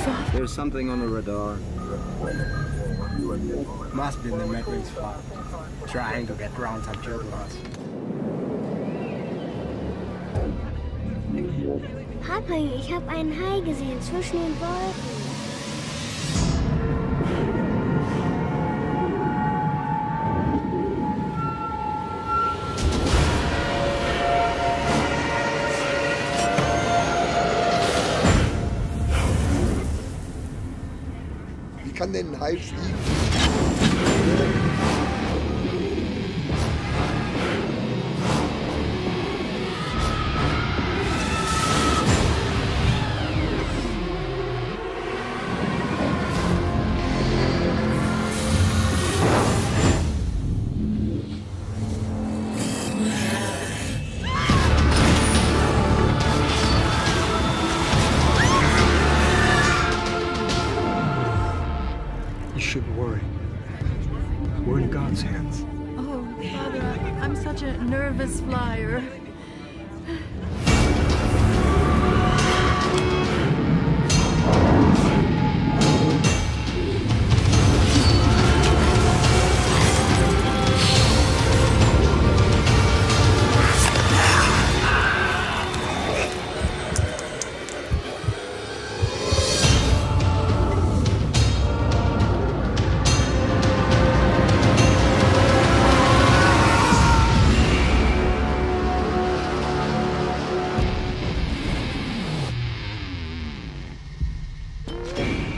Father? There's something on the radar. Must be the Medwin's fault. Trying to get round some children's. Papa, ich habe einen Hai gesehen zwischen den Wolken. Wie kann denn ein Hai fliegen? You shouldn't worry. We're in God's hands. Oh, Father, I'm such a nervous flyer.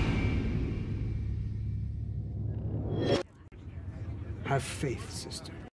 Have faith, sister.